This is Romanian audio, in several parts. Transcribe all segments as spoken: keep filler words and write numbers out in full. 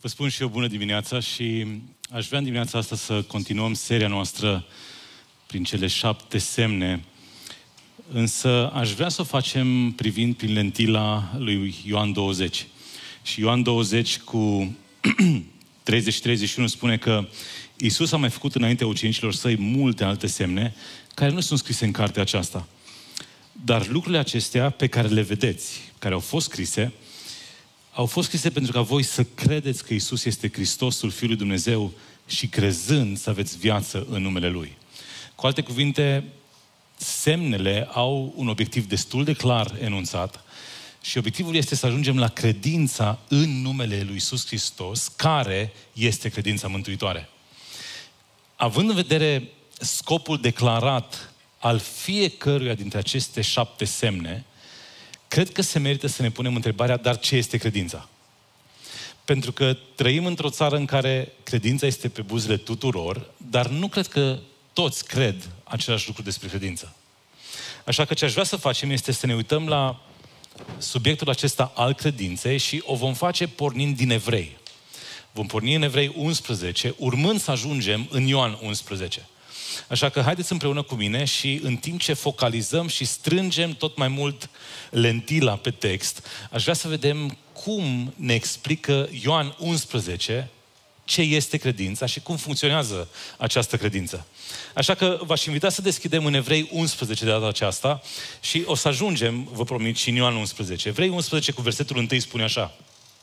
Vă spun și eu bună dimineața și aș vrea în dimineața asta să continuăm seria noastră prin cele șapte semne, însă aș vrea să o facem privind prin lentila lui Ioan douăzeci. Și Ioan douăzeci cu treizeci și treizeci și unu spune că Iisus a mai făcut înaintea ucenicilor săi multe alte semne care nu sunt scrise în cartea aceasta. Dar lucrurile acestea pe care le vedeți, care au fost scrise, au fost scrise pentru ca voi să credeți că Iisus este Hristosul, Fiul lui Dumnezeu și crezând să aveți viață în numele Lui. Cu alte cuvinte, semnele au un obiectiv destul de clar enunțat și obiectivul este să ajungem la credința în numele Lui Iisus Hristos, care este credința mântuitoare. Având în vedere scopul declarat al fiecăruia dintre aceste șapte semne, cred că se merită să ne punem întrebarea, dar ce este credința? Pentru că trăim într-o țară în care credința este pe buzele tuturor, dar nu cred că toți cred același lucru despre credință. Așa că ce aș vrea să facem este să ne uităm la subiectul acesta al credinței și o vom face pornind din Evrei. Vom porni în Evrei unsprezece, urmând să ajungem în Ioan unsprezece. Așa că haideți împreună cu mine și în timp ce focalizăm și strângem tot mai mult lentila pe text, aș vrea să vedem cum ne explică Ioan unsprezece ce este credința și cum funcționează această credință. Așa că v-aș invita să deschidem în Evrei unsprezece de data aceasta și o să ajungem, vă promit, și în Ioan unsprezece. Evrei unsprezece cu versetul unu spune așa: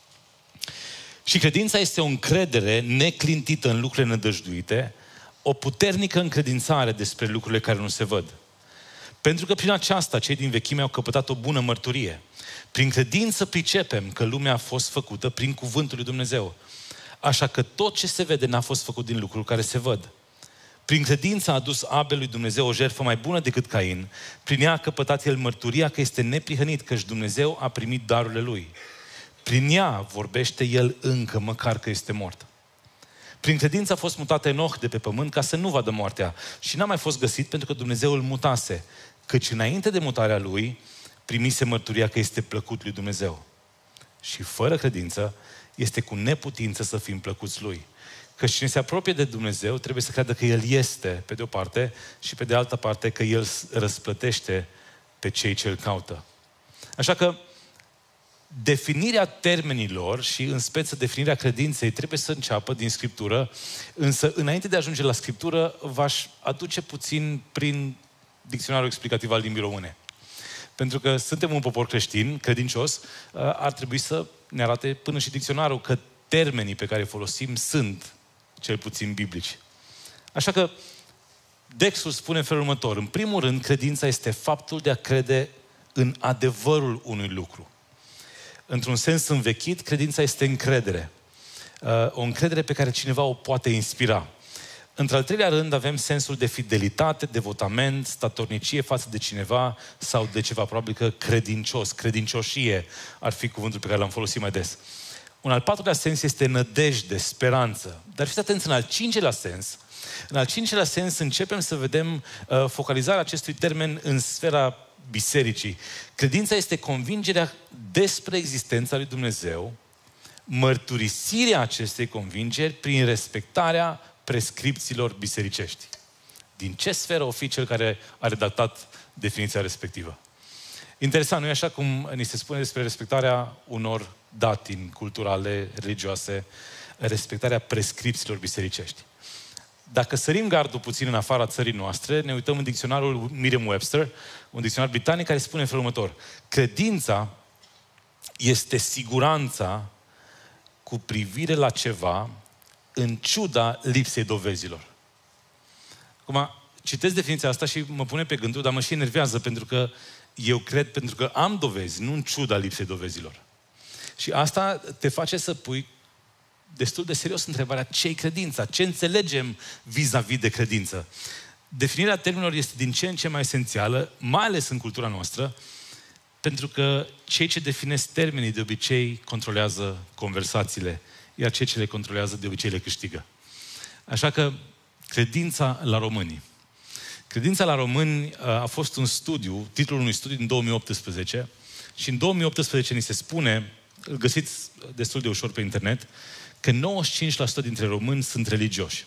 și credința este o încredere neclintită în lucrurile nădăjduite, o puternică încredințare despre lucrurile care nu se văd. Pentru că prin aceasta cei din vechime au căpătat o bună mărturie. Prin credință pricepem că lumea a fost făcută prin cuvântul lui Dumnezeu. Așa că tot ce se vede n-a fost făcut din lucruri care se văd. Prin credință a adus Abel lui Dumnezeu o jertfă mai bună decât Cain. Prin ea a căpătat el mărturia că este neprihănit, căci Dumnezeu a primit darurile lui. Prin ea vorbește el încă, măcar că este mort. Prin credință a fost mutat Enoch de pe pământ ca să nu vadă moartea și n-a mai fost găsit pentru că Dumnezeu îl mutase, căci înainte de mutarea lui primise mărturia că este plăcut lui Dumnezeu. Și fără credință este cu neputință să fim plăcuți lui. Căci cine se apropie de Dumnezeu trebuie să creadă că El este, pe de o parte, și pe de altă parte că El răsplătește pe cei ce îl caută. Așa că definirea termenilor și în speță definirea credinței trebuie să înceapă din Scriptură, însă înainte de a ajunge la Scriptură v-aș aduce puțin prin dicționarul explicativ al limbii române. Pentru că suntem un popor creștin, credincios, ar trebui să ne arate până și dicționarul că termenii pe care îi folosim sunt cel puțin biblici. Așa că Dexul spune în felul următor: în primul rând, credința este faptul de a crede în adevărul unui lucru. Într-un sens învechit, credința este încredere. O încredere pe care cineva o poate inspira. Într-al treilea rând, avem sensul de fidelitate, devotament, statornicie față de cineva sau de ceva, probabil că credincios, credincioșie ar fi cuvântul pe care l-am folosit mai des. Un al patrulea sens este nădejde, speranță. Dar fiți atenți, în al cincelea sens, în al cincelea sens începem să vedem uh, focalizarea acestui termen în sfera bisericii. Credința este convingerea despre existența lui Dumnezeu, mărturisirea acestei convingeri prin respectarea prescripțiilor bisericești. Din ce sferă o fi cel care a redactat definiția respectivă? Interesant, nu e așa cum ni se spune despre respectarea unor datini culturale, religioase, respectarea prescripțiilor bisericești. Dacă sărim gardul puțin în afara țării noastre, ne uităm în dicționarul Merriam-Webster, un dicționar britanic care spune în felul următor: credința este siguranța cu privire la ceva în ciuda lipsei dovezilor. Acum, citesc definiția asta și mă pune pe gândul, dar mă și enervează pentru că eu cred pentru că am dovezi, nu în ciuda lipsei dovezilor. Și asta te face să pui destul de serios întrebarea: ce-i credința? Ce înțelegem vis-a-vis de credință? Definirea termenilor este din ce în ce mai esențială, mai ales în cultura noastră, pentru că cei ce definesc termenii de obicei controlează conversațiile, iar cei ce le controlează de obicei le câștigă. Așa că credința la români. Credința la români a fost un studiu, titlul unui studiu din două mii optsprezece, și în două mii optsprezece ni se spune îl găsiți destul de ușor pe internet, că nouăzeci și cinci la sută dintre români sunt religioși.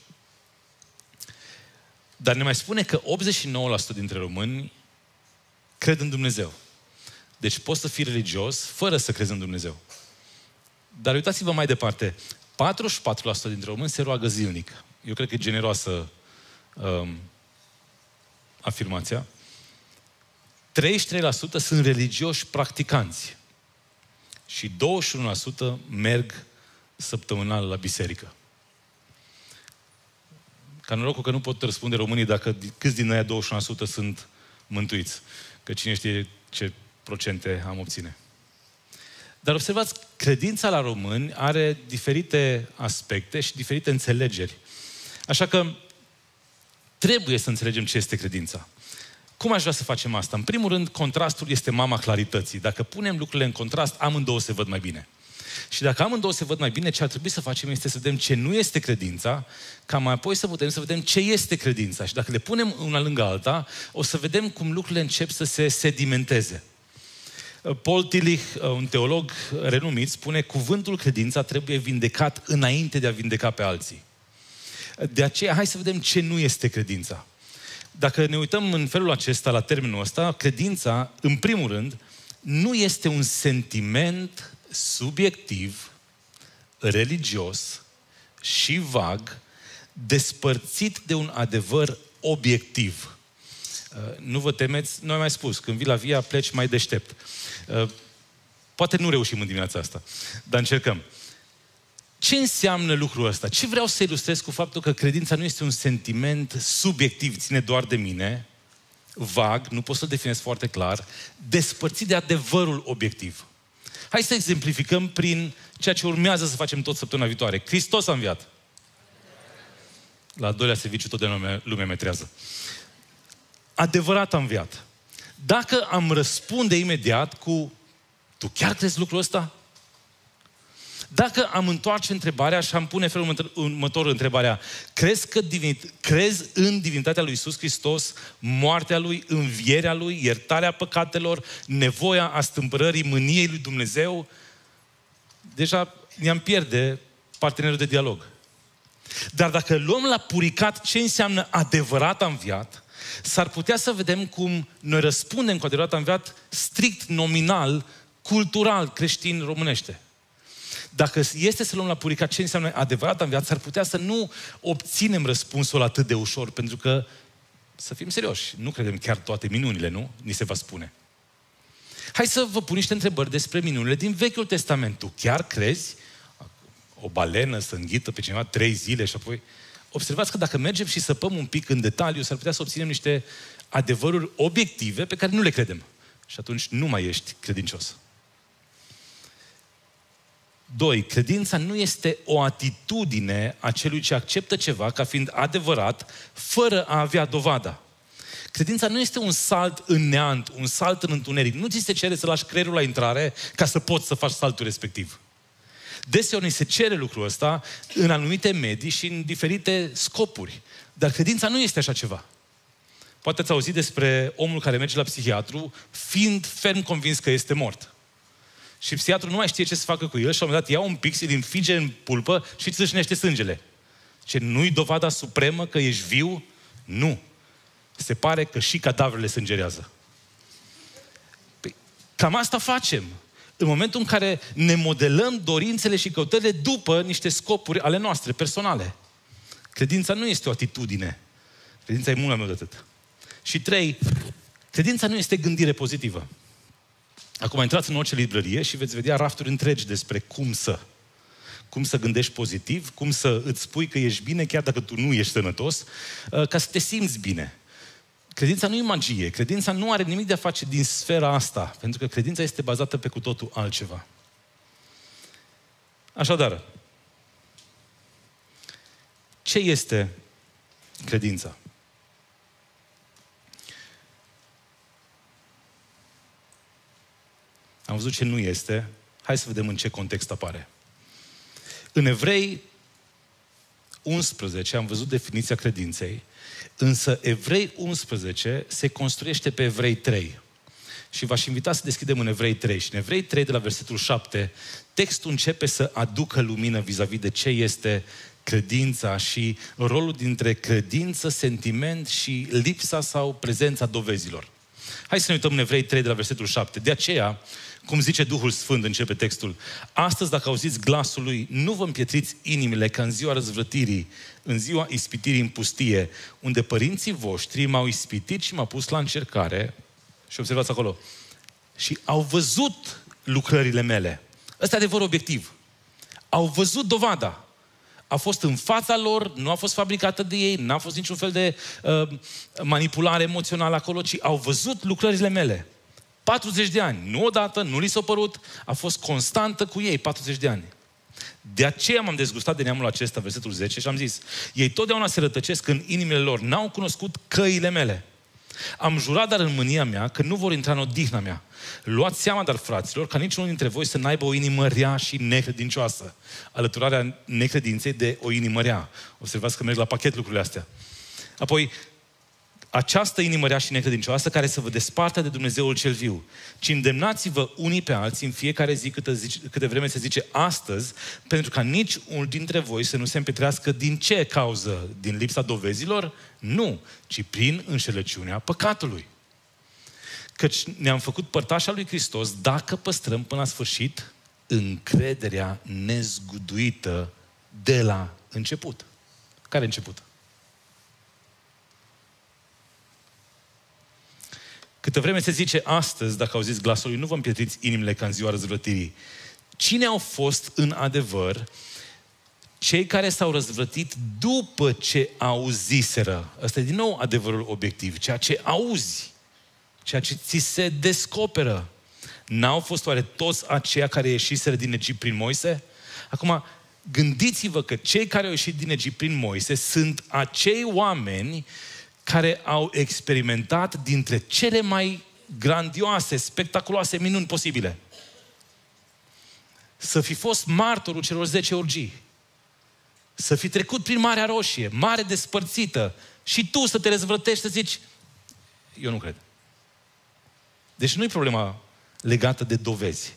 Dar ne mai spune că optzeci și nouă la sută dintre români cred în Dumnezeu. Deci poți să fii religios fără să crezi în Dumnezeu. Dar uitați-vă mai departe. patruzeci și patru la sută dintre români se roagă zilnic. Eu cred că e generoasă um, afirmația. treizeci și trei la sută sunt religioși practicanți. Și douăzeci și unu la sută merg săptămânal la biserică. Ca norocul că nu pot răspunde românii dacă câți din aia douăzeci și unu la sută sunt mântuiți. Că cine știe ce procente am obține. Dar observați, credința la români are diferite aspecte și diferite înțelegeri. Așa că trebuie să înțelegem ce este credința. Cum aș vrea să facem asta? În primul rând, contrastul este mama clarității. Dacă punem lucrurile în contrast, amândouă se văd mai bine. Și dacă amândouă se văd mai bine, ce ar trebui să facem este să vedem ce nu este credința, ca mai apoi să putem să vedem ce este credința. Și dacă le punem una lângă alta, o să vedem cum lucrurile încep să se sedimenteze. Paul Tillich, un teolog renumit, spune: cuvântul credința trebuie vindecat înainte de a vindeca pe alții. De aceea, hai să vedem ce nu este credința. Dacă ne uităm în felul acesta la termenul ăsta, credința, în primul rând, nu este un sentiment subiectiv, religios și vag, despărțit de un adevăr obiectiv. Nu vă temeți, noi am mai spus, când vii la via, pleci mai deștept. Poate nu reușim în dimineața asta, dar încercăm. Ce înseamnă lucrul ăsta? Ce vreau să ilustrez cu faptul că credința nu este un sentiment subiectiv, ține doar de mine, vag, nu pot să-l definez foarte clar, despărțit de adevărul obiectiv. Hai să exemplificăm prin ceea ce urmează să facem tot săptămâna viitoare. Hristos a înviat. La al doilea serviciu tot de lumea, lumea metrează. Adevărat a înviat. Dacă am răspunde imediat cu: tu chiar crezi lucrul ăsta? Dacă am întoarce întrebarea și am pune felul următor întrebarea: crezi, că divin... crezi în divinitatea lui Iisus Hristos, moartea Lui, învierea Lui, iertarea păcatelor, nevoia astâmpărării mâniei lui Dumnezeu? Deja ne-am pierde partenerul de dialog. Dar dacă luăm la puricat ce înseamnă adevărat a înviat, s-ar putea să vedem cum noi răspundem cu adevărat a înviat strict, nominal, cultural, creștin, românește. Dacă este să luăm la puricat ce înseamnă adevărat a înviat, s-ar putea să nu obținem răspunsul atât de ușor, pentru că, să fim serioși, nu credem chiar toate minunile, nu? Ni se va spune. Hai să vă pun niște întrebări despre minunile din Vechiul Testament. Tu chiar crezi o balenă să înghită pe cineva trei zile și apoi... Observați că dacă mergem și săpăm un pic în detaliu, s-ar putea să obținem niște adevăruri obiective pe care nu le credem. Și atunci nu mai ești credincios. Doi, credința nu este o atitudine a celui ce acceptă ceva ca fiind adevărat, fără a avea dovada. Credința nu este un salt în neant, un salt în întuneric. Nu ți se cere să lași creierul la intrare ca să poți să faci saltul respectiv. Deseori ni se cere lucrul ăsta în anumite medii și în diferite scopuri. Dar credința nu este așa ceva. Poate ați auzit despre omul care merge la psihiatru fiind ferm convins că este mort. Și psihiatrul nu mai știe ce să facă cu el și la un moment dat ia un pix, îl înfige în pulpă și îți țâșnește sângele. Ce, nu-i dovada supremă că ești viu? Nu. Se pare că și cadavrele sângerează. Păi, cam asta facem. În momentul în care ne modelăm dorințele și căutările după niște scopuri ale noastre, personale. Credința nu este o atitudine. Credința e mult mai mult de atât. Și trei, credința nu este gândire pozitivă. Acum intrați în orice librărie și veți vedea rafturi întregi despre cum să. Cum să gândești pozitiv, cum să îți spui că ești bine chiar dacă tu nu ești sănătos, ca să te simți bine. Credința nu e magie. Credința nu are nimic de a face din sfera asta, pentru că credința este bazată pe cu totul altceva. Așadar, ce este credința? Am văzut ce nu este. Hai să vedem în ce context apare. În Evrei unsprezece am văzut definiția credinței, însă Evrei unsprezece se construiește pe Evrei trei. Și v-aș invita să deschidem în Evrei trei. Și în Evrei trei, de la versetul șapte, textul începe să aducă lumină vis-a-vis de ce este credința și rolul dintre credință, sentiment și lipsa sau prezența dovezilor. Hai să ne uităm în Evrei trei, de la versetul șapte. De aceea, cum zice Duhul Sfânt, începe textul: astăzi, dacă auziți glasul lui, nu vă împietriți inimile ca în ziua răzvrătirii, în ziua ispitirii în pustie, unde părinții voștri m-au ispitit și m-au pus la încercare. Și observați acolo: și au văzut lucrările mele. Ăsta e adevărul obiectiv. Au văzut dovada. A fost în fața lor, nu a fost fabricată de ei, n-a fost niciun fel de uh, manipulare emoțională acolo, ci au văzut lucrările mele. patruzeci de ani, nu odată, nu li s-a părut, a fost constantă cu ei, patruzeci de ani. De aceea m-am dezgustat de neamul acesta, versetul zece, și am zis: ei totdeauna se rătăcesc în inimile lor, n-au cunoscut căile mele. Am jurat dar în mânia mea că nu vor intra în odihna mea. Luați seama, dar, fraților, ca niciunul dintre voi să n-aibă o inimă rea și necredincioasă. Alăturarea necredinței de o inimă rea. Observați că merg la pachet lucrurile astea. Apoi, această inimă rea și necredincioasă care să vă despartă de Dumnezeul cel viu. Ci îndemnați-vă unii pe alții în fiecare zi câte, zice, câte vreme se zice astăzi, pentru ca nici unul dintre voi să nu se împetrească. Din ce cauză? Din lipsa dovezilor? Nu, ci prin înșelăciunea păcatului. Căci ne-am făcut părtașa lui Hristos dacă păstrăm până la sfârșit încrederea nezguduită de la început. Care început? Câtă vreme se zice astăzi, dacă auziți glasul lui, nu vă împietriți inimile ca în ziua răzvrătirii. Cine au fost în adevăr cei care s-au răzvrătit după ce auziseră? Ăsta e din nou adevărul obiectiv. Ceea ce auzi, ceea ce ți se descoperă. N-au fost oare toți aceia care ieșiseră din Egipt prin Moise? Acum, gândiți-vă că cei care au ieșit din Egipt prin Moise sunt acei oameni care au experimentat dintre cele mai grandioase, spectaculoase minuni posibile. Să fi fost martorul celor zece orgii. Să fi trecut prin Marea Roșie, mare despărțită, și tu să te răzvrătești, să zici: eu nu cred. Deci nu e problema legată de dovezi.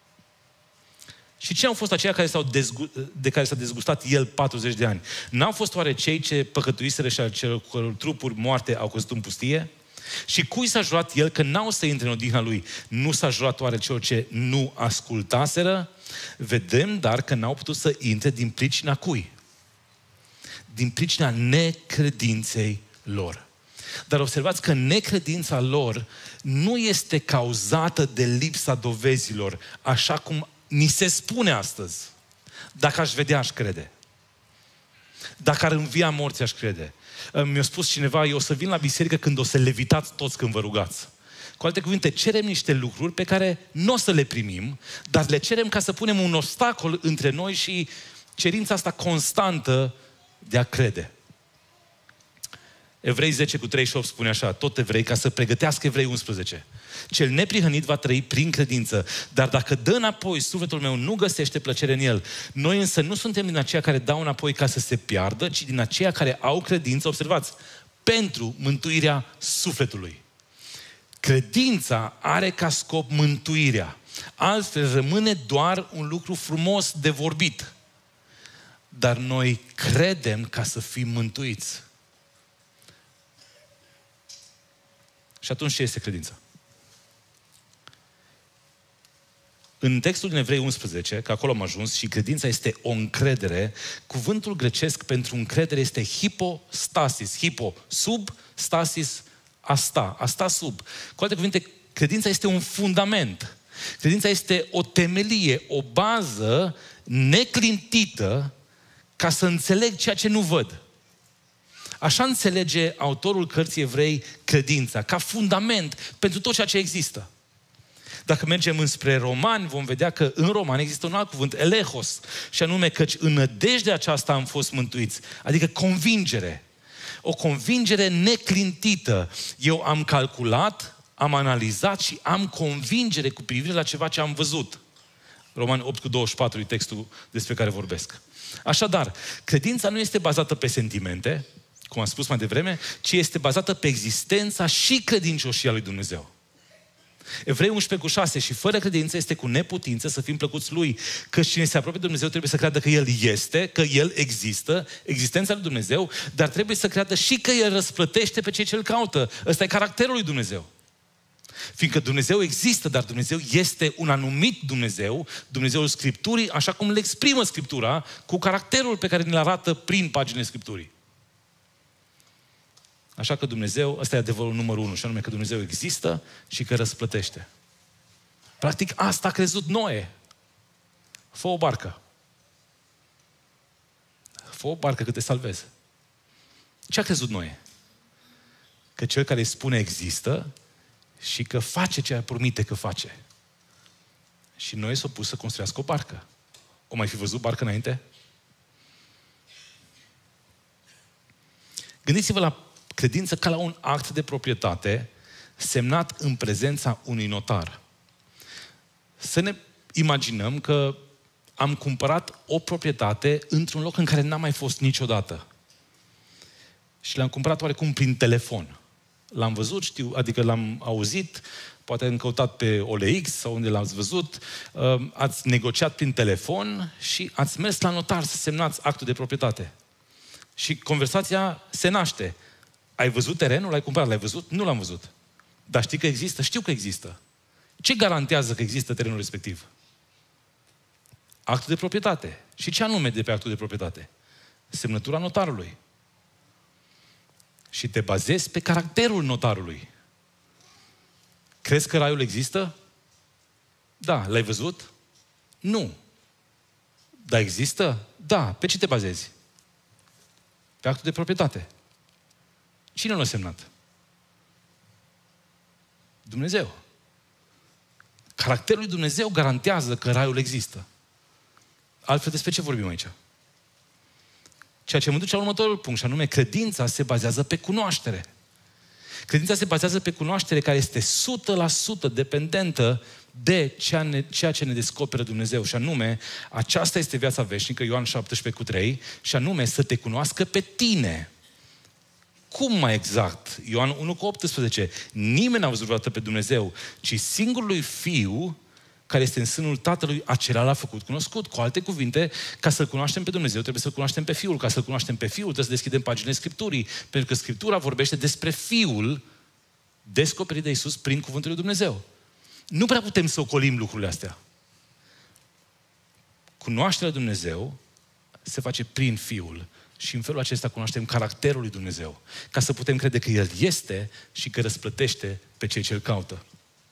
Și ce au fost aceia care s-au dezgu- de care s-a dezgustat el patruzeci de ani? N-au fost oare cei ce păcătuiseră și al căror trupuri moarte au căzut în pustie? Și cui s-a jurat el că n-au să intre în odihna lui? Nu s-a jurat oare celor ce nu ascultaseră? Vedem, dar, că n-au putut să intre din pricina cui? Din pricina necredinței lor. Dar observați că necredința lor nu este cauzată de lipsa dovezilor, așa cum ni se spune astăzi. Dacă aș vedea, aș crede. Dacă ar învia morții, aș crede. Mi-a spus cineva: eu o să vin la biserică când o să levitați toți când vă rugați. Cu alte cuvinte, cerem niște lucruri pe care nu o să le primim, dar le cerem ca să punem un obstacol între noi și cerința asta constantă de a crede. Evrei zece cu treizeci și opt spune așa, tot evrei, ca să pregătească Evrei unsprezece. Cel neprihănit va trăi prin credință, dar dacă dă înapoi, sufletul meu nu găsește plăcere în el. Noi însă nu suntem din aceia care dau înapoi ca să se piardă, ci din aceia care au credință, observați, pentru mântuirea sufletului. Credința are ca scop mântuirea. Altfel rămâne doar un lucru frumos de vorbit. Dar noi credem ca să fim mântuiți. Și atunci ce este credința? În textul din Evrei unsprezece, că acolo am ajuns, și credința este o încredere, cuvântul grecesc pentru încredere este hipostasis. Hipo, sub, stasis, asta. Asta sub. Cu alte cuvinte, credința este un fundament. Credința este o temelie, o bază neclintită ca să înțeleg ceea ce nu văd. Așa înțelege autorul cărții Evrei credința, ca fundament pentru tot ceea ce există. Dacă mergem înspre Romani, vom vedea că în Romani există un alt cuvânt, elehos, și anume căci în nădejdea aceasta am fost mântuiți. Adică convingere. O convingere neclintită. Eu am calculat, am analizat și am convingere cu privire la ceva ce am văzut. Romani opt cu douăzeci și patru e textul despre care vorbesc. Așadar, credința nu este bazată pe sentimente, cum am spus mai devreme, ci este bazată pe existența și credincioșia lui Dumnezeu. Evrei unsprezece cu șase, și fără credință este cu neputință să fim plăcuți Lui. Că cine se apropie de Dumnezeu trebuie să creadă că El este, că El există, existența lui Dumnezeu, dar trebuie să creadă și că El răsplătește pe cei ce îl caută. Ăsta e caracterul lui Dumnezeu. Fiindcă Dumnezeu există, dar Dumnezeu este un anumit Dumnezeu, Dumnezeul Scripturii, așa cum îl exprimă Scriptura, cu caracterul pe care ne-l arată prin paginile Scripturii. Așa că Dumnezeu, ăsta e adevărul numărul unu, și anume că Dumnezeu există și că răsplătește. Practic asta a crezut Noe. Fă o barcă. Fă o barcă că te salvezi. Ce a crezut Noe? Că cel care îi spune există și că face ce promite că face. Și Noe s-a pus să construiască o barcă. O mai fi văzut barcă înainte? Gândiți-vă la credință ca la un act de proprietate semnat în prezența unui notar. Să ne imaginăm că am cumpărat o proprietate într-un loc în care n-am mai fost niciodată. Și l-am cumpărat oarecum prin telefon. L-am văzut, știu, adică l-am auzit, poate am căutat pe O L X sau unde l-ați văzut, ați negociat prin telefon și ați mers la notar să semnați actul de proprietate. Și conversația se naște. Ai văzut terenul? L-ai cumpărat? L-ai văzut? Nu l-am văzut. Dar știi că există? Știu că există. Ce garantează că există terenul respectiv? Actul de proprietate. Și ce anume de pe actul de proprietate? Semnătura notarului. Și te bazezi pe caracterul notarului. Crezi că raiul există? Da. L-ai văzut? Nu. Dar există? Da. Pe ce te bazezi? Pe actul de proprietate. Cine l-a semnat? Dumnezeu. Caracterul lui Dumnezeu garantează că raiul există. Altfel, despre ce vorbim aici? Ceea ce mă duce la următorul punct, și anume, credința se bazează pe cunoaștere. Credința se bazează pe cunoaștere care este o sută la sută dependentă de ceea ce ne descoperă Dumnezeu. Și anume, aceasta este viața veșnică, Ioan șaptesprezece cu trei, și anume să te cunoască pe tine. Cum mai exact? Ioan unu cu optsprezece. Nimeni n-a văzut vreodată pe Dumnezeu, ci singurul lui Fiu, care este în sânul Tatălui, acela l-a făcut cunoscut. Cu alte cuvinte, ca să-L cunoaștem pe Dumnezeu, trebuie să-L cunoaștem pe Fiul. Ca să-L cunoaștem pe Fiul, trebuie să deschidem paginile Scripturii. Pentru că Scriptura vorbește despre Fiul descoperit de Iisus prin cuvântul lui Dumnezeu. Nu prea putem să ocolim lucrurile astea. Cunoașterea lui Dumnezeu se face prin Fiul. Și în felul acesta cunoaștem caracterul lui Dumnezeu. Ca să putem crede că El este și că răsplătește pe cei ce îl caută.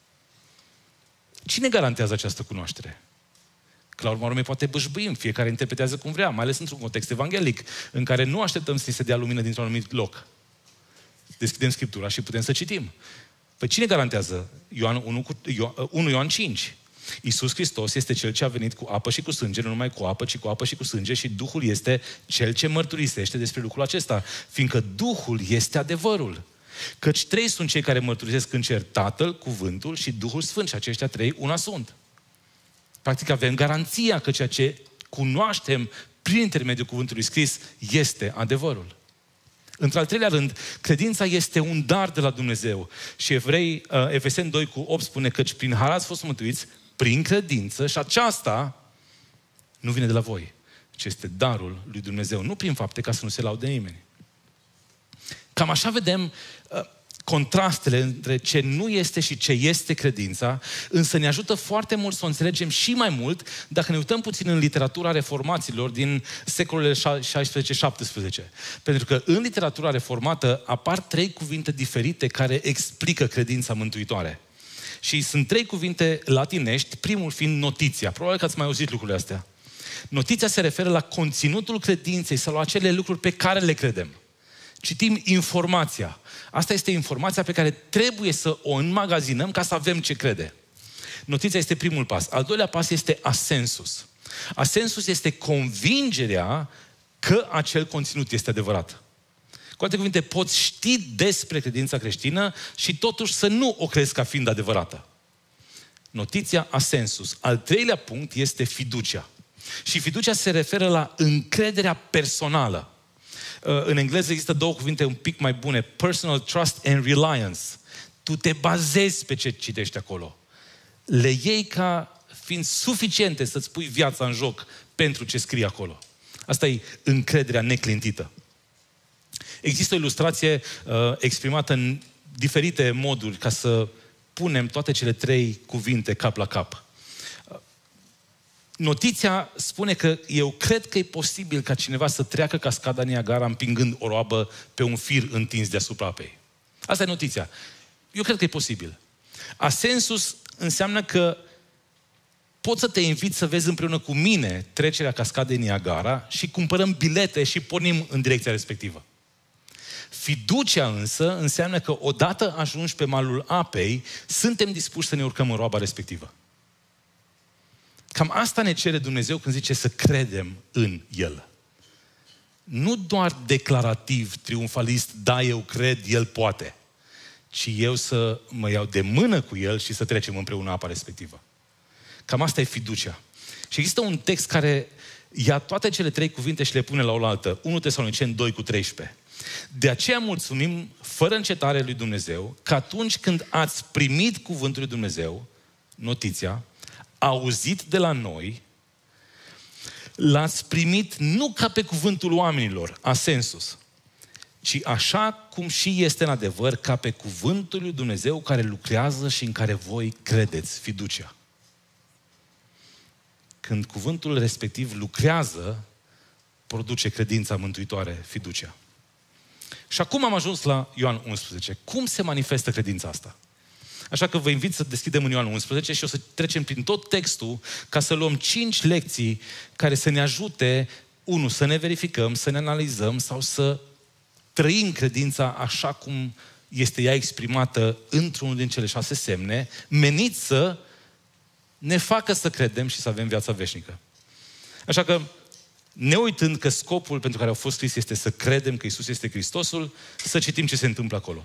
Cine garantează această cunoaștere? Că la urma urmei poate bâșbâim, fiecare interpretează cum vrea, mai ales într-un context evanghelic, în care nu așteptăm să se dea lumină dintr-un anumit loc. Deschidem Scriptura și putem să citim. Păi cine garantează? Ioan unu, cu, unu Ioan cinci. Iisus Hristos este Cel ce a venit cu apă și cu sânge, nu numai cu apă, ci cu apă și cu sânge, și Duhul este Cel ce mărturisește despre lucrul acesta, fiindcă Duhul este adevărul. Căci trei sunt cei care mărturisesc în cer: Tatăl, Cuvântul și Duhul Sfânt, și aceștia trei una sunt. Practic avem garanția că ceea ce cunoaștem prin intermediul cuvântului scris este adevărul. Într-al treilea rând, credința este un dar de la Dumnezeu. Și Evrei, uh, Efeseni doi cu opt spune: căci prin har ați fost mântuiți prin credință, și aceasta nu vine de la voi, ci este darul lui Dumnezeu, nu prin fapte, ca să nu se laude nimeni. Cam așa vedem uh, contrastele între ce nu este și ce este credința, însă ne ajută foarte mult să o înțelegem și mai mult dacă ne uităm puțin în literatura reformaților din secolele șaisprezece șaptesprezece. Pentru că în literatura reformată apar trei cuvinte diferite care explică credința mântuitoare. Și sunt trei cuvinte latinești, primul fiind notiția. Probabil că ați mai auzit lucrurile astea. Notiția se referă la conținutul credinței sau la acele lucruri pe care le credem. Citim informația. Asta este informația pe care trebuie să o înmagazinăm ca să avem ce crede. Notiția este primul pas. Al doilea pas este asensus. Asensus este convingerea că acel conținut este adevărat. Cu alte cuvinte, poți ști despre credința creștină și totuși să nu o crezi ca fiind adevărată. Notiția, asensus. Al treilea punct este fiducia. Și fiducia se referă la încrederea personală. În engleză există două cuvinte un pic mai bune: personal trust and reliance. Tu te bazezi pe ce citești acolo. Le iei ca fiind suficiente să-ți pui viața în joc pentru ce scrie acolo. Asta e încrederea neclintită. Există o ilustrație uh, exprimată în diferite moduri ca să punem toate cele trei cuvinte cap la cap. Notiția spune că eu cred că e posibil ca cineva să treacă cascada Niagara împingând o roabă pe un fir întins deasupra apei. Asta e notiția. Eu cred că e posibil. Asensus înseamnă că pot să te invit să vezi împreună cu mine trecerea cascadei Niagara și cumpărăm bilete și pornim în direcția respectivă. Fiducia însă înseamnă că odată ajungi pe malul apei, suntem dispuși să ne urcăm în roaba respectivă. Cam asta ne cere Dumnezeu când zice să credem în El. Nu doar declarativ, triumfalist, da, eu cred, El poate, ci eu să mă iau de mână cu El și să trecem împreună apa respectivă. Cam asta e fiducia. Și există un text care ia toate cele trei cuvinte și le pune la oaltă. unu Tesaloniceni doi cu treisprezece. De aceea mulțumim fără încetare lui Dumnezeu că atunci când ați primit cuvântul lui Dumnezeu, notiția, auzit de la noi, l-ați primit nu ca pe cuvântul oamenilor, asensus, ci așa cum și este în adevăr, ca pe cuvântul lui Dumnezeu care lucrează și în care voi credeți, fiducia. Când cuvântul respectiv lucrează, produce credința mântuitoare, fiducia. Și acum am ajuns la Ioan unsprezece. Cum se manifestă credința asta? Așa că vă invit să deschidem în Ioan unsprezece și o să trecem prin tot textul ca să luăm cinci lecții care să ne ajute, unu, să ne verificăm, să ne analizăm sau să trăim credința așa cum este ea exprimată într-unul din cele șase semne, menit să ne facă să credem și să avem viața veșnică. Așa că, ne uitând că scopul pentru care au fost scris este să credem că Iisus este Hristosul, să citim ce se întâmplă acolo.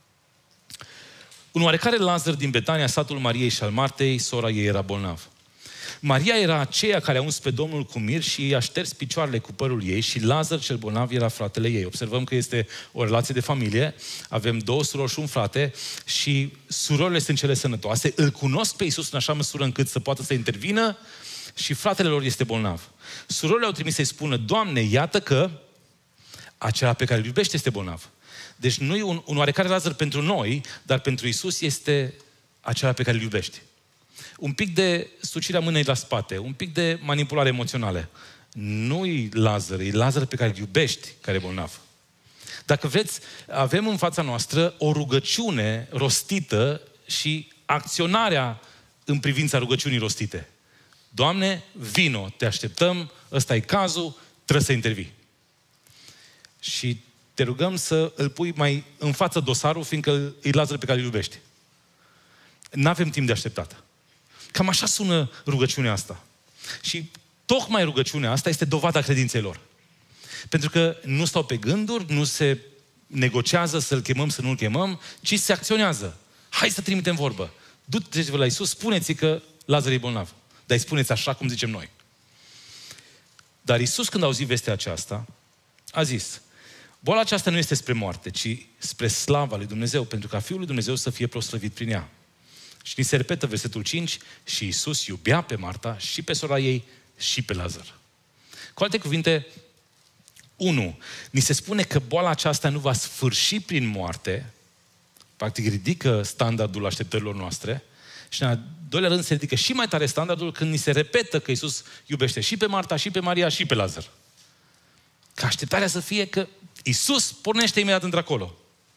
Un oarecare Lazar din Betania, satul Mariei și al Martei, sora ei era bolnav. Maria era aceea care a uns pe Domnul cu mir și i-a șters picioarele cu părul ei și Lazar cel bolnav era fratele ei. Observăm că este o relație de familie, avem două surori și un frate și surorile sunt cele sănătoase, îl cunosc pe Iisus în așa măsură încât să poată să intervină și fratele lor este bolnav. Surorile au trimis să-i spună, Doamne, iată că acela pe care îl iubește este bolnav. Deci nu e un, un oarecare Lazar pentru noi, dar pentru Iisus este acela pe care îl iubești. Un pic de sucirea mâinii la spate, un pic de manipulare emoțională. Nu-i Lazar, e Lazar pe care îl iubești, care e bolnav. Dacă vreți, avem în fața noastră o rugăciune rostită și acționarea în privința rugăciunii rostite. Doamne, vino, te așteptăm, ăsta e cazul, trebuie să intervii. Și te rugăm să îl pui mai în față dosarul, fiindcă e Lazar pe care îl iubești. N-avem timp de așteptat. Cam așa sună rugăciunea asta. Și tocmai rugăciunea asta este dovada credinței lor. Pentru că nu stau pe gânduri, nu se negociază să-l chemăm, să nu-l chemăm, ci se acționează. Hai să trimitem vorbă. Du-te-vă la Iisus, spuneți că Lazar e bolnav. Dar îi spuneți așa cum zicem noi. Dar Iisus, când a auzit vestea aceasta, a zis, boala aceasta nu este spre moarte, ci spre slava lui Dumnezeu, pentru ca Fiul lui Dumnezeu să fie proslăvit prin ea. Și ni se repetă versetul cinci, și Iisus iubea pe Marta și pe sora ei și pe Lazar. Cu alte cuvinte, unu, ni se spune că boala aceasta nu va sfârși prin moarte, practic ridică standardul așteptărilor noastre, și în al doilea rând se ridică și mai tare standardul când ni se repetă că Iisus iubește și pe Marta, și pe Maria, și pe Lazar. Ca așteptarea să fie că Iisus pornește imediat într-acolo.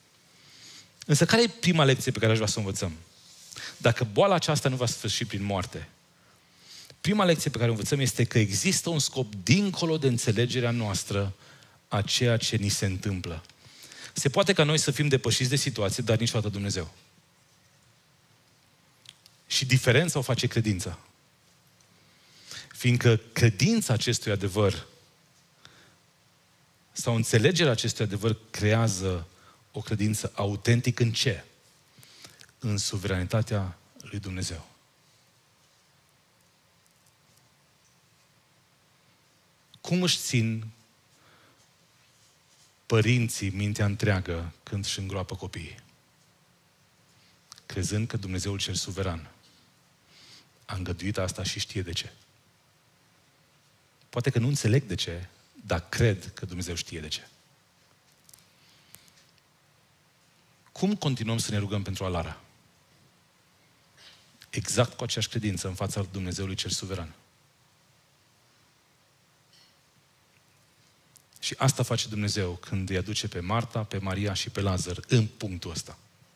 Însă care e prima lecție pe care aș vrea să o învățăm? Dacă boala aceasta nu va sfârși prin moarte, prima lecție pe care o învățăm este că există un scop dincolo de înțelegerea noastră a ceea ce ni se întâmplă. Se poate ca noi să fim depășiți de situație, dar niciodată Dumnezeu. Și diferența o face credința. Fiindcă credința acestui adevăr sau înțelegerea acestui adevăr creează o credință autentică în ce? În suveranitatea lui Dumnezeu. Cum își țin părinții mintea întreagă când își îngroapă copiii? crezând că Dumnezeul cel suveran a îngăduit asta și știe de ce. Poate că nu înțeleg de ce, dar cred că Dumnezeu știe de ce. Cum continuăm să ne rugăm pentru Alara? Exact cu aceeași credință în fața Dumnezeului cel suveran. Și asta face Dumnezeu când îi aduce pe Marta, pe Maria și pe Lazar în punctul ăsta.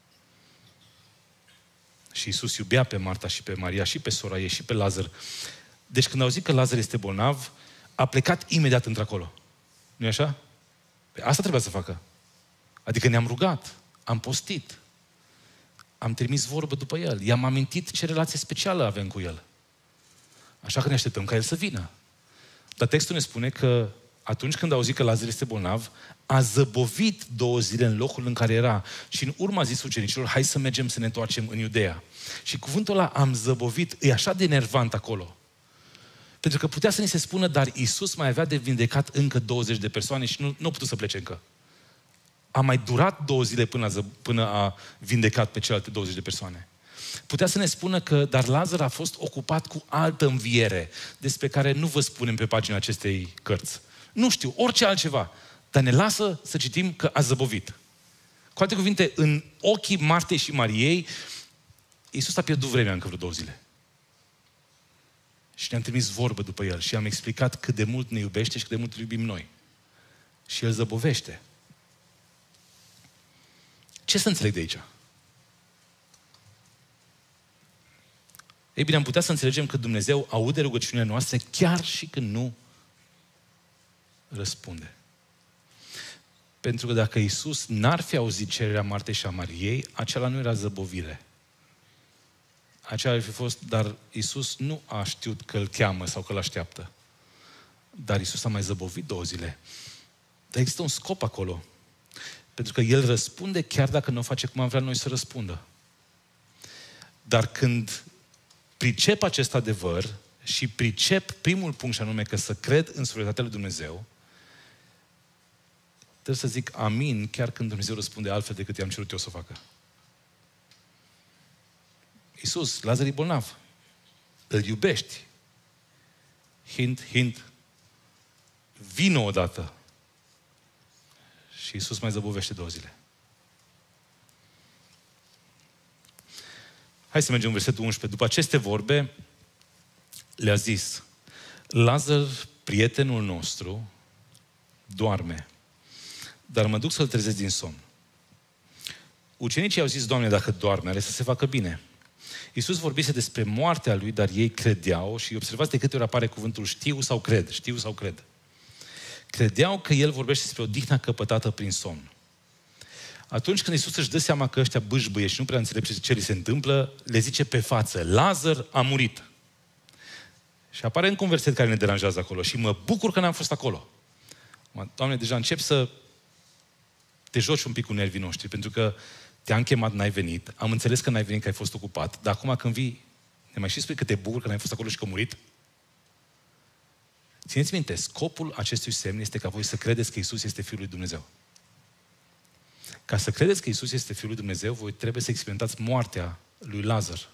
Și Iisus iubea pe Marta și pe Maria și pe sora ei și pe Lazar. Deci când a auzit că Lazar este bolnav, a plecat imediat într-acolo. Nu-i așa? Păi asta trebuia să facă. Adică ne-am rugat, am postit, am trimis vorbă după el, i-am amintit ce relație specială avem cu el. Așa că ne așteptăm ca el să vină. Dar textul ne spune că atunci când a auzit că Lazar este bolnav, a zăbovit două zile în locul în care era. Și în urmă a zis ucenicilor, hai să mergem să ne întoarcem în Iudeea. Și cuvântul ăla, am zăbovit, e așa de enervant acolo. Pentru că putea să ni se spună, dar Iisus mai avea de vindecat încă douăzeci de persoane și nu, nu a putut să plece încă. A mai durat două zile până a, ză, până a vindecat pe celelalte douăzeci de persoane. Putea să ne spună că, dar Lazar a fost ocupat cu altă înviere, despre care nu vă spunem pe pagina acestei cărți. Nu știu, orice altceva. Dar ne lasă să citim că a zăbovit. Cu alte cuvinte, în ochii Martei și Mariei, Iisus a pierdut vremea încă vreo două zile. Și ne-am trimis vorbă după el și am explicat cât de mult ne iubește și cât de mult îl iubim noi. Și el zăbovește. Ce să înțeleg de aici? Ei bine, am putea să înțelegem că Dumnezeu aude rugăciunile noastre chiar și când nu răspunde. Pentru că dacă Iisus n-ar fi auzit cererea Martei și a Mariei, acela nu era zăbovire. Acela ar fi fost, dar Iisus nu a știut că îl cheamă sau că îl așteaptă. Dar Iisus a mai zăbovit două zile. Dar există un scop acolo. Pentru că El răspunde chiar dacă nu o face cum am vrea noi să răspundă. Dar când pricep acest adevăr și pricep primul punct și anume că să cred în suveranitatea lui Dumnezeu, trebuie să zic amin chiar când Dumnezeu răspunde altfel decât i-am cerut eu să o facă. Iisus, Lazar e bolnav. Îl iubești. Hint, hint. Vină odată. Și Iisus mai zăbovește două zile. Hai să mergem în versetul unsprezece. După aceste vorbe, le-a zis, Lazar, prietenul nostru, doarme, dar mă duc să-l trezesc din somn. Ucenicii au zis, Doamne, dacă doarme, are să se facă bine. Iisus vorbise despre moartea lui, dar ei credeau și observați de câte ori apare cuvântul știu sau cred, știu sau cred. Credeau că El vorbește despre o dihnă căpătată prin somn. Atunci când Iisus își dă seama că ăștia bâșbâie și nu prea înțelege ce li se întâmplă, le zice pe față, Lazar a murit. Și apare încă un verset care ne deranjează acolo și mă bucur că n-am fost acolo. Doamne, deja încep să te joci un pic cu nervii noștri, pentru că te-am chemat, n-ai venit, am înțeles că n-ai venit, că ai fost ocupat, dar acum când vii, ne mai și spui că te bucur că n-ai fost acolo și că a murit? Țineți minte, scopul acestui semn este ca voi să credeți că Iisus este Fiul lui Dumnezeu. Ca să credeți că Iisus este Fiul lui Dumnezeu, voi trebuie să experimentați moartea lui Lazar.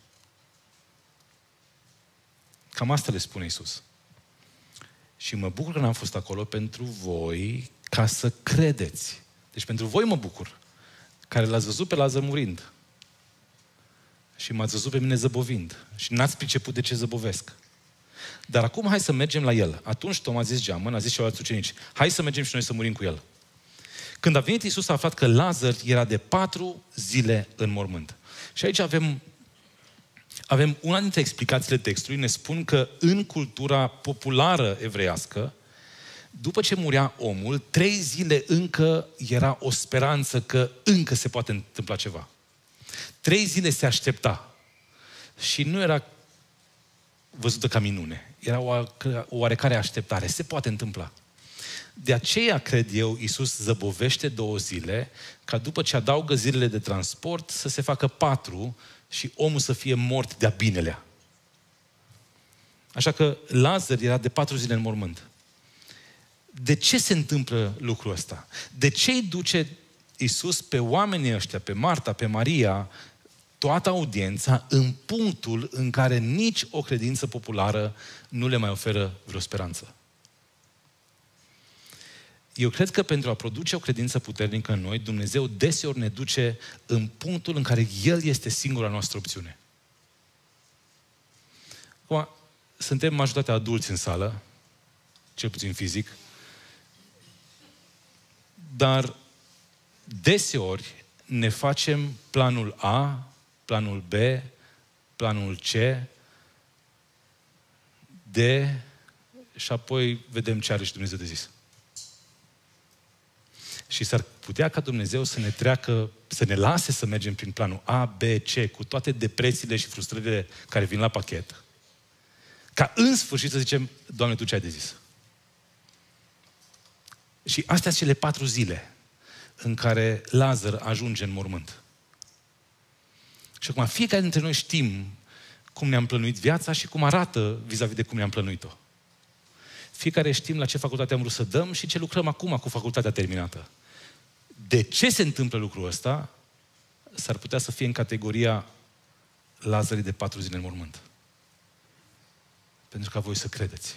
Cam asta le spune Iisus. Și mă bucur că n-am fost acolo pentru voi, ca să credeți. Deci pentru voi mă bucur, care l-ați văzut pe Lazar murind. Și m-ați văzut pe mine zăbovind. Și n-ați priceput de ce zăbovesc. Dar acum hai să mergem la el. Atunci Toma a zis geamăn, a zis celălalt ucenici, hai să mergem și noi să murim cu el. Când a venit Iisus, a aflat că Lazar era de patru zile în mormânt. Și aici avem, avem una dintre explicațiile textului, ne spun că în cultura populară evreiască, după ce murea omul, trei zile încă era o speranță că încă se poate întâmpla ceva. Trei zile se aștepta. Și nu era văzută ca minune. Era o oarecare așteptare. Se poate întâmpla. De aceea, cred eu, Iisus zăbovește două zile, ca după ce adaugă zilele de transport, să se facă patru și omul să fie mort de-a binelea. Așa că Lazar era de patru zile în mormânt. De ce se întâmplă lucrul ăsta? De ce îi duce Iisus pe oamenii ăștia, pe Marta, pe Maria, toată audiența în punctul în care nici o credință populară nu le mai oferă vreo speranță. Eu cred că pentru a produce o credință puternică în noi, Dumnezeu deseori ne duce în punctul în care El este singura noastră opțiune. Acum, suntem majoritatea adulți în sală, cel puțin fizic, dar deseori ne facem planul A, planul B, planul C, D și apoi vedem ce are și Dumnezeu de zis. Și s-ar putea ca Dumnezeu să ne treacă, să ne lase să mergem prin planul A, B, C, cu toate depresiile și frustrările care vin la pachet, ca în sfârșit să zicem, Doamne, Tu ce ai de zis? Și astea sunt cele patru zile în care Lazar ajunge în mormânt. Și acum fiecare dintre noi știm cum ne-am plănuit viața și cum arată vis-a-vis de cum ne-am plănuit-o. Fiecare știm la ce facultate am vrut să dăm și ce lucrăm acum cu facultatea terminată. De ce se întâmplă lucrul ăsta? S-ar putea să fie în categoria Lazarii de patru zile în mormânt. Pentru ca voi să credeți.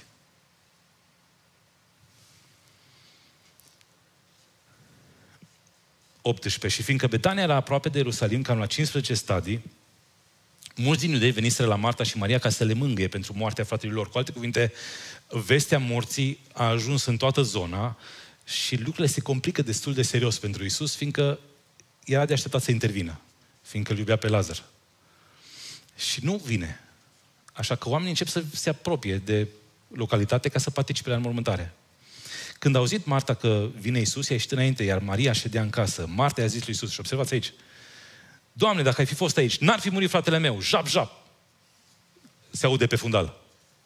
optsprezece. Și fiindcă Betania era aproape de Ierusalim, cam la cincisprezece stadii, mulți din iudei veniseră la Marta și Maria ca să le mângâie pentru moartea fratelor lor. Cu alte cuvinte, vestea morții a ajuns în toată zona și lucrurile se complică destul de serios pentru Iisus, fiindcă era de așteptat să intervină, fiindcă îl iubea pe Lazar. Și nu vine. Așa că oamenii încep să se apropie de localitate ca să participe la înmormântare. Când a auzit Marta că vine Iisus, i-a ieșit înainte, iar Maria ședea în casă. Marta i-a zis lui Iisus, și observați aici, Doamne, dacă ai fi fost aici, n-ar fi murit fratele meu, jap, jap. Se aude pe fundal.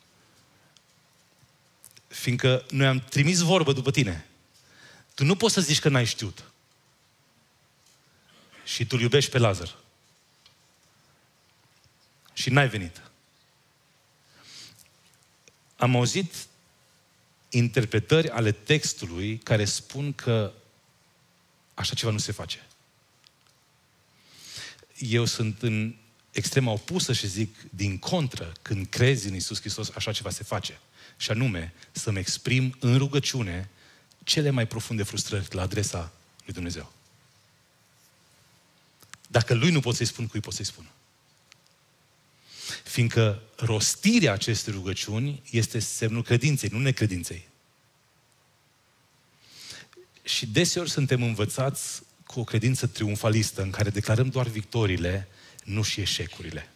Fiindcă noi am trimis vorbă după tine. Tu nu poți să zici că n-ai știut. Și tu îl iubești pe Lazar. Și n-ai venit. Am auzit interpretări ale textului care spun că așa ceva nu se face. Eu sunt în extrema opusă și zic, din contră, când crezi în Iisus Hristos, așa ceva se face. Și anume, să-mi exprim în rugăciune cele mai profunde frustrări la adresa lui Dumnezeu. Dacă lui nu pot să-i spun, cui pot să-i spun? Fiindcă rostirea acestei rugăciuni este semnul credinței, nu necredinței. Și deseori suntem învățați cu o credință triumfalistă în care declarăm doar victoriile, nu și eșecurile.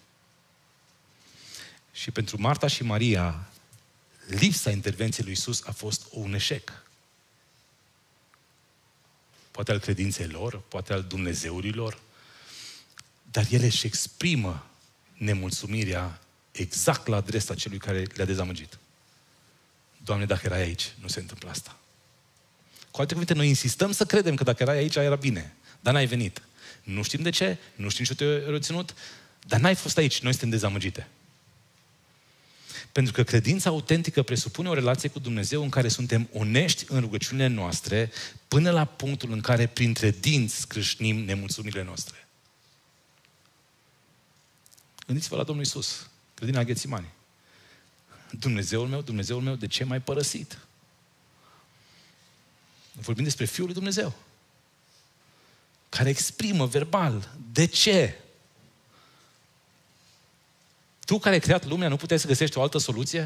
Și pentru Marta și Maria, lipsa intervenției lui Iisus a fost un eșec. Poate al credinței lor, poate al Dumnezeurilor, dar ele își exprimă nemulțumirea exact la adresa celui care le-a dezamăgit. Doamne, dacă erai aici, nu se întâmplă asta. Cu alte cuvinte, noi insistăm să credem că dacă erai aici, era bine, dar n-ai venit. Nu știm de ce, nu știm ce te-a reținut, dar n-ai fost aici, noi suntem dezamăgite. Pentru că credința autentică presupune o relație cu Dumnezeu în care suntem onești în rugăciunile noastre până la punctul în care printre dinți scrâșnim nemulțumirile noastre. Gândiți-vă la Domnul Iisus, grădina Ghețimani. Dumnezeul meu, Dumnezeul meu, de ce m-ai părăsit? Vorbim despre Fiul lui Dumnezeu, care exprimă verbal. De ce? Tu care ai creat lumea, nu puteai să găsești o altă soluție?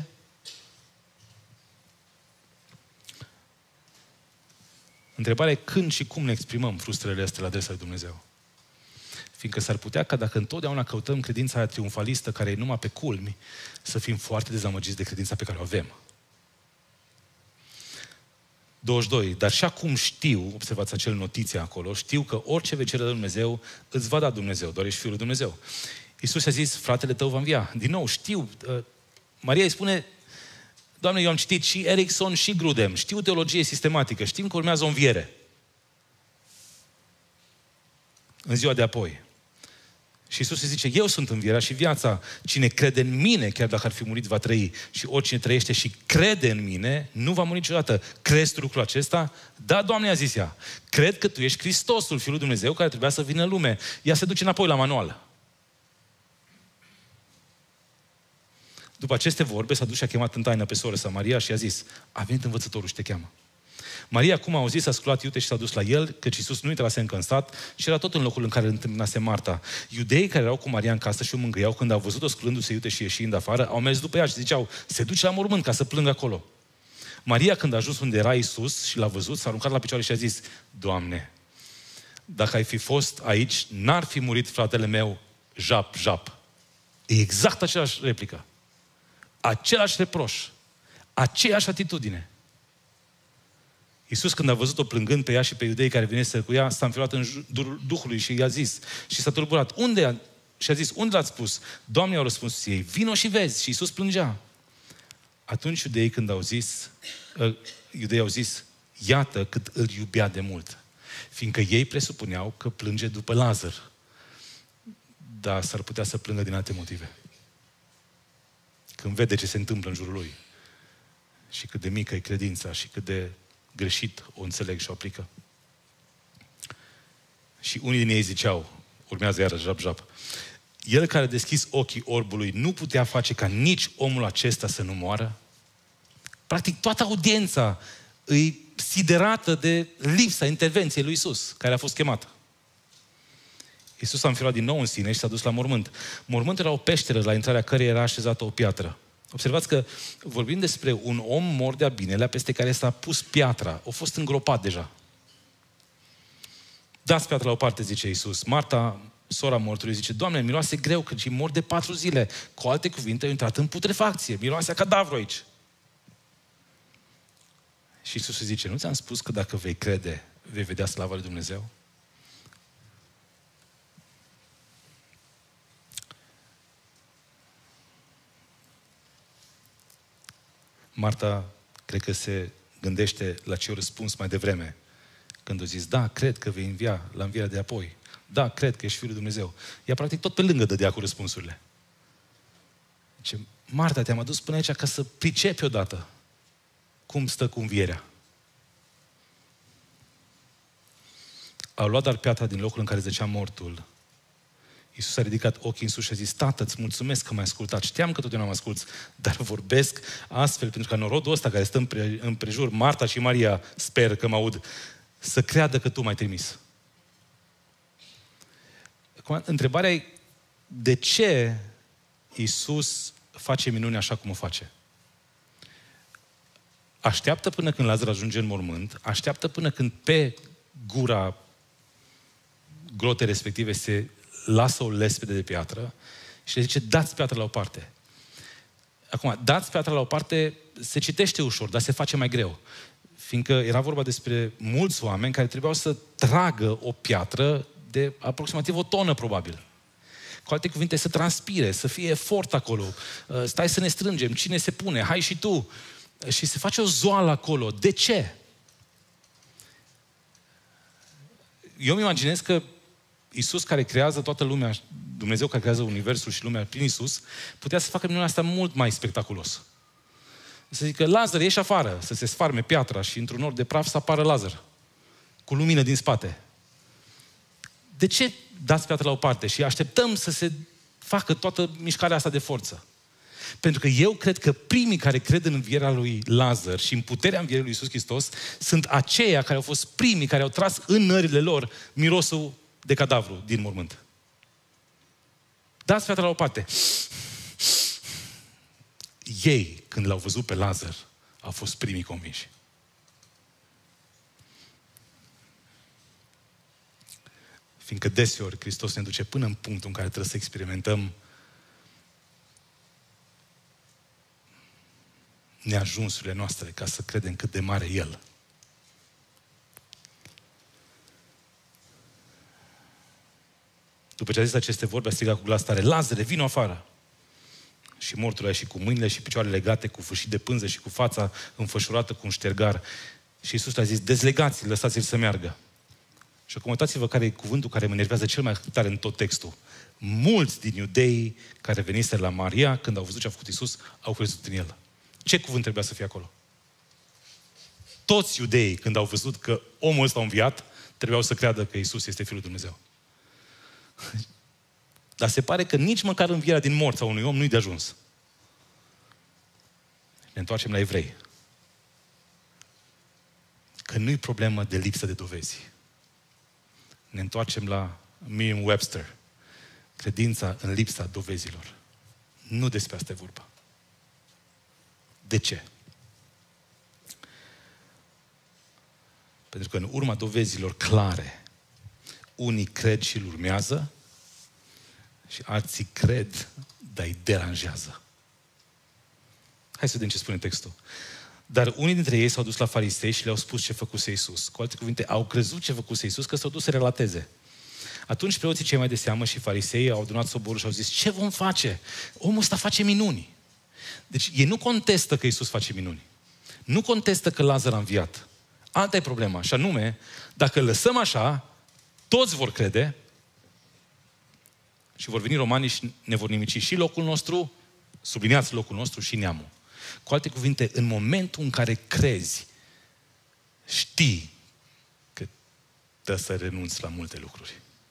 Întrebarea e când și cum ne exprimăm frustrările astea la adresa lui Dumnezeu. Fiindcă s-ar putea ca dacă întotdeauna căutăm credința aia triumfalistă, care e numai pe culmi, să fim foarte dezamăgiți de credința pe care o avem. douăzeci și doi. Dar și acum știu, observați acel notiție acolo, știu că orice vei cere de Dumnezeu, îți va da Dumnezeu, doar ești Fiul lui Dumnezeu. Iisus a zis, fratele tău va învia. Din nou, știu. Maria îi spune, Doamne, eu am citit și Erickson și Grudem, știu teologie sistematică, știm că urmează o înviere. În ziua de apoi. Și Iisus îi zice, eu sunt învierea și viața. Cine crede în mine, chiar dacă ar fi murit, va trăi. Și oricine trăiește și crede în mine, nu va muri niciodată. Crezi tu lucrul acesta? Da, Doamne, a zis ea. Cred că tu ești Hristosul, Fiul lui Dumnezeu, care trebuia să vină în lume. Ea se duce înapoi la manual. După aceste vorbe, s-a dus și a chemat în taină pe soră sa Maria și a zis, a venit învățătorul și te cheamă. Maria, cum a auzit, a sculat iute și s-a dus la el, căci Iisus nu intrase încă în sat și era tot în locul în care îl întâmpinase Marta. Iudeii care erau cu Maria în casă și o mângâiau, când au văzut-o sculându-se iute și ieșind afară, au mers după ea și ziceau, se duce la mormânt ca să plângă acolo. Maria, când a ajuns unde era Iisus și l-a văzut, s-a aruncat la picioare și a zis, Doamne, dacă ai fi fost aici, n-ar fi murit fratele meu, jap, jap. E exact aceeași replică. Același reproș. Aceeași atitudine. Iisus, când a văzut-o plângând pe ea și pe iudeii care veniseră cu ea, s-a înfiorat în jurul Duhului și i-a zis, și s-a tulburat, unde? Și a zis, unde l-ați pus? Doamne, au răspuns ei, vino și vezi. Și Iisus plângea. Atunci iudeii când au zis, iudeii au zis, iată cât îl iubea de mult. Fiindcă ei presupuneau că plânge după Lazar. Dar s-ar putea să plângă din alte motive. Când vede ce se întâmplă în jurul lui. Și cât de mică e credința și cât de greșit o înțeleg și o aplică. Și unii din ei ziceau, urmează iară jap-jap, el care a deschis ochii orbului nu putea face ca nici omul acesta să nu moară? Practic toată audiența îi siderată de lipsa intervenției lui Iisus, care a fost chemat. Iisus a înfiorat din nou în sine și s-a dus la mormânt. Mormântul era o peșteră la intrarea căreia era așezată o piatră. Observați că vorbim despre un om mort de-a binelea peste care s-a pus piatra. A fost îngropat deja. Dați piatra la o parte, zice Iisus. Marta, sora mortului, zice, Doamne, miroase greu, că și mor de patru zile. Cu alte cuvinte, a intrat în putrefacție. Miroase a cadavru aici. Și Iisus îi zice, nu ți-am spus că dacă vei crede, vei vedea slava lui Dumnezeu? Marta, cred că se gândește la ce a răspuns mai devreme. Când a zis, da, cred că vei învia la învierea de apoi. Da, cred că ești Fiul lui Dumnezeu. Ea practic tot pe lângă dădea cu răspunsurile. Zice, Marta, te-am adus până aici ca să pricepi odată cum stă cu învierea. Au luat dar piatra din locul în care zăcea mortul. Iisus a ridicat ochii în sus și a zis, Tată, îți mulțumesc că m-ai ascultat. Știam că totdeauna mă asculți, dar vorbesc astfel, pentru că norodul ăsta care stă în prejur, Marta și Maria, sper că mă aud, să creadă că tu m-ai trimis. Acum, întrebarea e, de ce Iisus face minuni așa cum o face? Așteaptă până când Lazar ajunge în mormânt, așteaptă până când pe gura grotei respective se lasă o lespede de piatră și le zice, dați piatra la o parte. Acum, dați piatra la o parte se citește ușor, dar se face mai greu. Fiindcă era vorba despre mulți oameni care trebuiau să tragă o piatră de aproximativ o tonă, probabil. Cu alte cuvinte, să transpire, să fie efort acolo. Stai să ne strângem, cine se pune, hai și tu. Și se face o zoală acolo. De ce? Eu îmi imaginez că Iisus care creează toată lumea, Dumnezeu care creează universul și lumea prin Iisus, putea să facă minunea asta mult mai spectaculos. Să zică, Lazar, ieși afară, să se sfarme piatra și într-un nor de praf să apară Lazar, cu lumină din spate. De ce dați piatra la o parte și așteptăm să se facă toată mișcarea asta de forță? Pentru că eu cred că primii care cred în învierea lui Lazar și în puterea învierii lui Iisus Hristos sunt aceia care au fost primii care au tras în nările lor mirosul de cadavru din mormânt. Dați piatra la o parte. Ei, când l-au văzut pe Lazar, au fost primii convinși. Fiindcă deseori Hristos ne duce până în punctul în care trebuie să experimentăm neajunsurile noastre ca să credem cât de mare El. După ce a zis aceste vorbe, a strigat cu glas tare, Lazare, vino afară! Și mortul a ieșit cu mâinile și picioarele legate, cu fâșii de pânză și cu fața înfășurată cu un ștergar. Și Iisus le-a zis, dezlegați-l, lăsați-l să meargă. Și acum uitați-vă care e cuvântul care mă enervează cel mai tare în tot textul. Mulți din iudeii care veniseră la Maria, când au văzut ce a făcut Iisus, au crezut în El. Ce cuvânt trebuia să fie acolo? Toți iudeii, când au văzut că omul ăsta a înviat, trebuiau să creadă că Iisus este Fiul lui Dumnezeu. Dar se pare că nici măcar învierea din morți a unui om nu-i de ajuns. Ne întoarcem la evrei. Că nu-i problemă de lipsă de dovezi. Ne întoarcem la Merriam-Webster. Credința în lipsa dovezilor. Nu despre asta e vorba. De ce? Pentru că în urma dovezilor clare, unii cred și îl urmează și alții cred, dar îi deranjează. Hai să vedem ce spune textul. Dar unii dintre ei s-au dus la farisei și le-au spus ce făcuse Iisus. Cu alte cuvinte, au crezut ce făcuse Iisus, că s-au dus să relateze. Atunci preoții cei mai de seamă și farisei au adunat soborul și au zis, ce vom face? Omul ăsta face minuni. Deci ei nu contestă că Iisus face minuni. Nu contestă că Lazar a înviat. Alta e problema, și anume, dacă lăsăm așa, toți vor crede și vor veni romanii și ne vor nimici și locul nostru, subliniați locul nostru și neamul. Cu alte cuvinte, în momentul în care crezi, știi că trebuie să renunți la multe lucruri.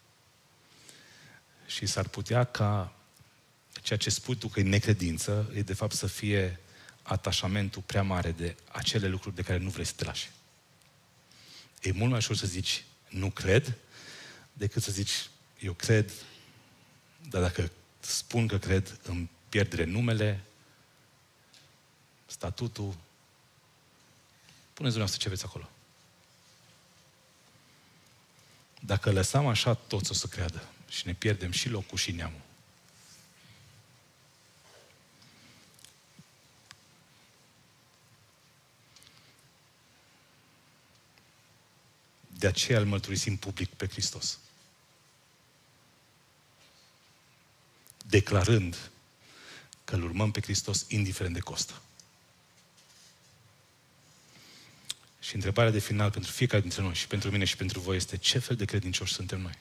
Și s-ar putea ca ceea ce spui tu că e necredință, e de fapt să fie atașamentul prea mare de acele lucruri de care nu vrei să te lași. E mult mai ușor să zici, nu cred, decât să zici, eu cred, dar dacă spun că cred, îmi pierd renumele, statutul. Puneți dumneavoastră ce veți acolo. Dacă lăsăm așa, toți o să creadă și ne pierdem și locul și neamul. De aceea îl mărturisim public pe Hristos. Declarând că îl urmăm pe Hristos indiferent de costă. Și întrebarea de final pentru fiecare dintre noi, și pentru mine și pentru voi, este ce fel de credincioși suntem noi?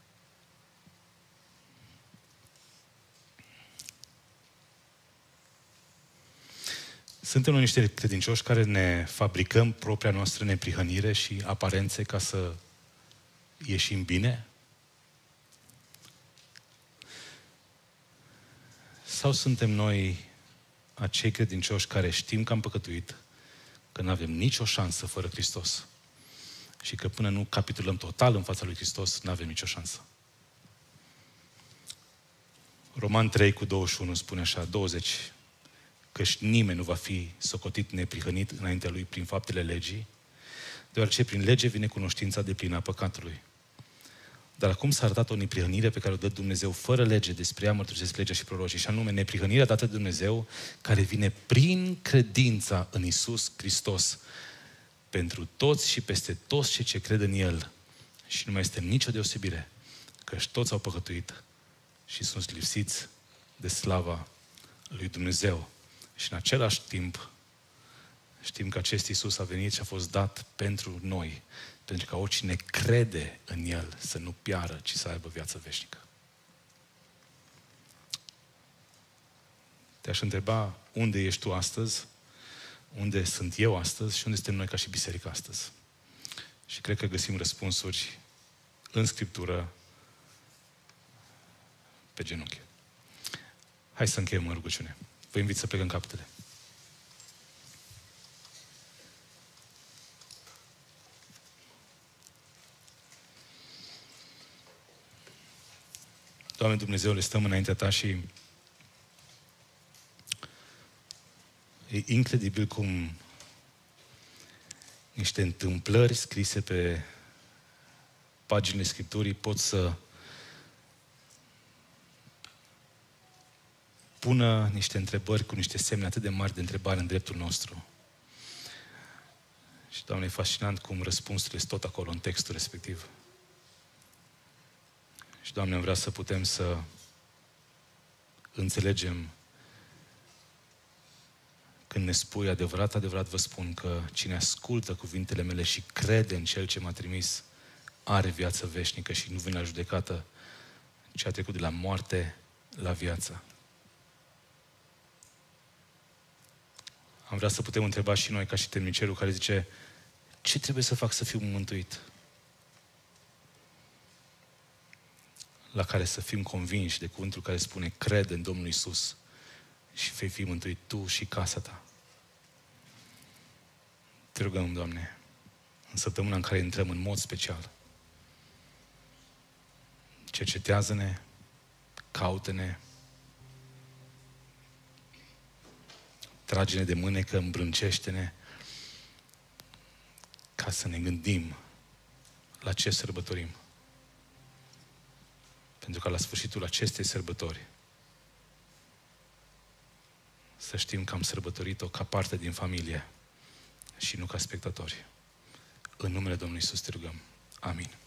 Suntem noi niște credincioși care ne fabricăm propria noastră neprihănire și aparențe ca să ieșim bine? Sau suntem noi acei credincioși care știm că am păcătuit, că nu avem nicio șansă fără Hristos și că până nu capitulăm total în fața lui Hristos, nu avem nicio șansă? Roman trei cu douăzeci și unu spune așa, douăzeci, căci nimeni nu va fi socotit neprihănit înaintea lui prin faptele legii, deoarece prin lege vine cunoștința deplină a păcatului. Dar acum s-a arătat o neprihănire pe care o dă Dumnezeu fără lege, despre ea mărturisesc legea și prorocii, și anume neprihănirea dată de Dumnezeu, care vine prin credința în Iisus Hristos pentru toți și peste toți cei ce cred în El. Și nu mai este nicio deosebire, căci toți au păcătuit și sunt lipsiți de slava lui Dumnezeu. Și în același timp știm că acest Iisus a venit și a fost dat pentru noi, pentru ca oricine crede în El să nu piară, ci să aibă viață veșnică. Te-aș întreba unde ești tu astăzi, unde sunt eu astăzi și unde suntem noi ca și biserică astăzi. Și cred că găsim răspunsuri în Scriptură pe genunchi. Hai să încheiem în rugăciune. Vă invit să plecăm capetele. Doamne Dumnezeu, le stăm înaintea Ta și e incredibil cum niște întâmplări scrise pe paginile Scripturii pot să pună niște întrebări cu niște semne atât de mari de întrebare în dreptul nostru. Și, Doamne, e fascinant cum răspunsurile sunt tot acolo, în textul respectiv. Și, Doamne, am vrea să putem să înțelegem când ne spui adevărat, adevărat vă spun că cine ascultă cuvintele mele și crede în Cel ce m-a trimis are viață veșnică și nu vine la judecată, ci a trecut de la moarte la viață. Am vrea să putem întreba și noi, ca și temnicerul care zice, ce trebuie să fac să fiu mântuit? La care să fim convinși de cuvântul care spune, crede în Domnul Iisus și vei fi mântuit tu și casa ta. Te rugăm, Doamne, în săptămâna în care intrăm în mod special, cercetează-ne, caută-ne, trage-ne de mânecă, îmbrâncește-ne, ca să ne gândim la ce sărbătorim. Pentru că la sfârșitul acestei sărbători să știm că am sărbătorit-o ca parte din familie și nu ca spectatori. În numele Domnului Iisus te rugăm. Amin.